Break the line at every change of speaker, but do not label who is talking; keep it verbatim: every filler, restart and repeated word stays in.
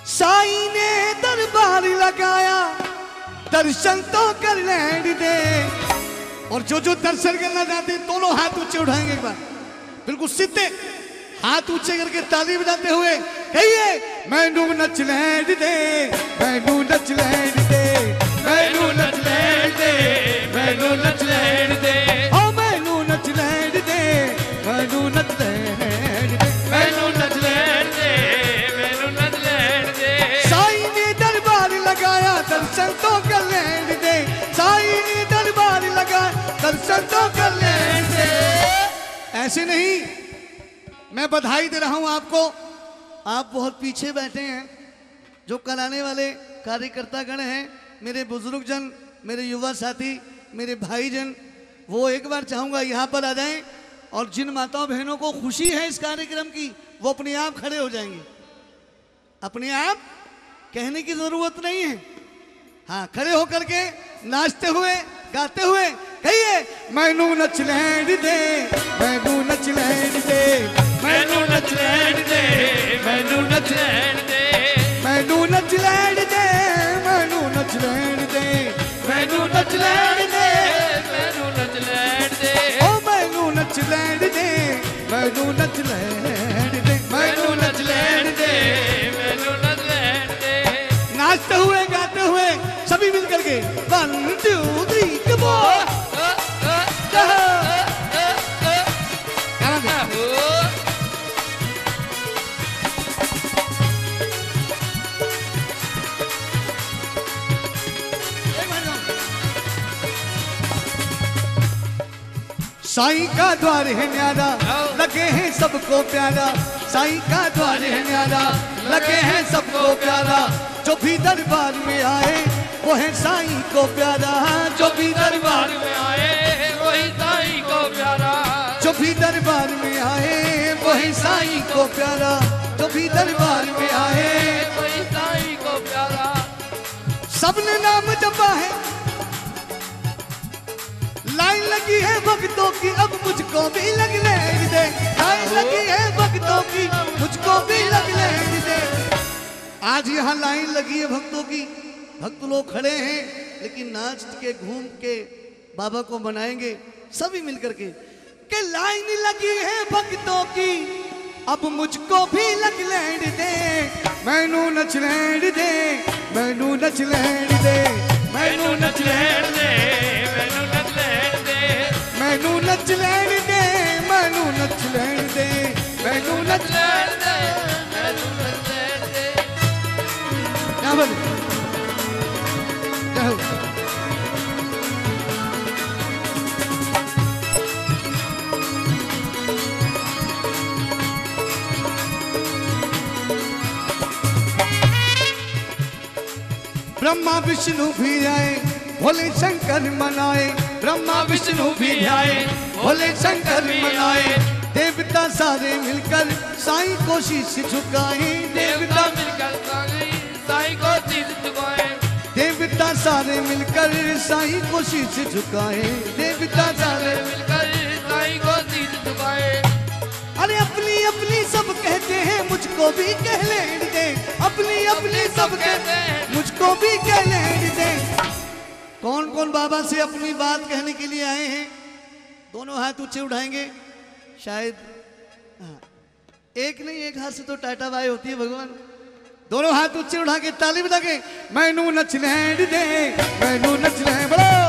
साईं ने दरबार लगाया, दर्शन तो कर लेने दे। और जो जो दर्शन करना चाहते हैं दोनों हाथ ऊंचे उठाएंगे एक बार, बिल्कुल सीधे हाथ ऊंचे करके ताली बजाते हुए कहिए, मैनू नच लेने दे, मैनू नच लेने दे, मैनू नच लेने दे, मैनू नच लेने दे, ओ मैनू नच लेने दे, मैनू नच लेने दे, मैनू नच लेने दे, मैनू नच लेने दे। साईं ने दरबार लगाया, दर्शन तो कर लेने दे, साईं ने दरबार लगाया, दर्शन तो कर लेने दे। ऐसे नहीं, मैं बधाई दे रहा हूं आपको, आप बहुत पीछे बैठे हैं। जो कराने वाले कार्यकर्ता गण हैं, मेरे बुजुर्ग जन, मेरे युवा साथी, मेरे भाईजन, वो एक बार चाहूंगा यहाँ पर आ जाएं। और जिन माताओं बहनों को खुशी है इस कार्यक्रम की, वो अपने आप खड़े हो जाएंगे। अपने आप कहने की जरूरत नहीं है, हाँ खड़े होकर के नाचते हुए गाते हुए कहिए, मैनू नच लेने दे, मैनू नच लेने दे, मैनू नच लेने दे, मैनू नच लेने दे, मैनू नच लेने दे, मैनू नच लेने दे, मैनू नच लेने दे, मैनू नच लेने दे, ओ मैनू नच लेने दे, मैनू नच लेने दे, मैनू नच लेने दे, मैनू नच लेने दे। नाचते हुए गाते हुए सभी मिलकर के one two three come on. Sai का द्वार है न्यारा, लगे हैं सबको प्यारा, साईं का द्वार है न्यारा, लगे हैं सबको प्यारा। जो भी दरबार में आए वो है साईं को प्यारा, जो भी दरबार में आए वही साईं को प्यारा, जो भी दरबार में आए वही साईं को प्यारा, जो भी दरबार में आए वही साईं को प्यारा। सबने नाम जपा है, लाइन लगी है भक्तों की, अब मुझको भी लग लेने दे, लाइन लगी है भक्तों की, मुझको भी लग लेने दे। आज यहाँ लाइन लगी है भक्तों की, भक्त लोग खड़े हैं, लेकिन नाच के घूम के बाबा को मनाएंगे सभी मिलकर के, के लाइन लगी है भक्तों की, अब मुझको भी लग लेने दे, मैनू नच लेने दे, मैनू नच लेने दे, मैनू नच लेने दे, मैनू नच लेने दे, मैनू नच लेने दे, मैनू नच लेने दे, मैनू नच लेने दे, मैनू नच लेने दे। क्या बोले? क्या हो? ब्रह्मा विष्णु भी आए, भोले शंकर मनाए, ब्रह्मा विष्णु भी आए, भोले शंकर मनाए। देवता सारे मिलकर साईं को शीश झुकाए, देवता मिलकर साईं को शीश झुकाए, देवता सारे मिलकर साईं को शीश झुकाए, देवता सारे मिलकर साईं को शीश झुकाए। अरे अपनी अपनी सब कहते हैं, मुझको भी कह लेने दे, अपनी अपनी सब कहते हैं, मुझको भी कह लेने दे। कौन कौन बाबा से अपनी बात कहने के लिए आए हैं? दोनों हाथ ऊंचे उठाएंगे, शायद हाँ। एक नहीं, एक हाथ से तो टाटा बाई होती है भगवान। दोनों हाथ ऊंचे उठा के ताली बजा के, मैनू नच लेने दे, मैनू नच लेने, बोलो